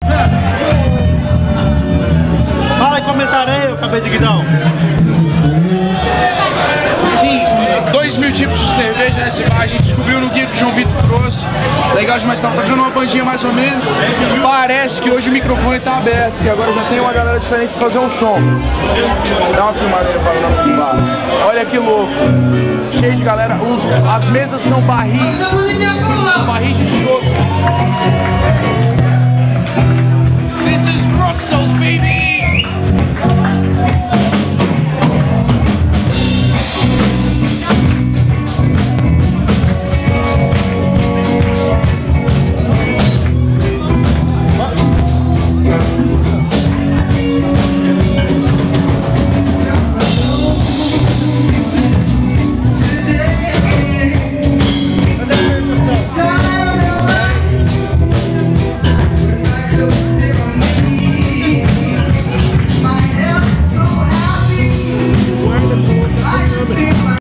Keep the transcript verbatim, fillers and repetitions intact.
Fala aí, comentário aí, eu acabei de guidão. Sim, dois mil tipos de cerveja nesse bar, a gente descobriu no guia que o João Vitor trouxe. Legal demais, tá tocando uma bandinha mais ou menos. Parece que hoje o microfone tá aberto, e agora já tem uma galera diferente pra fazer um som. Dá uma filmadeira para o nome do bar. Olha que louco. Cheio de galera. Os, as mesas são barris. Barris de choco.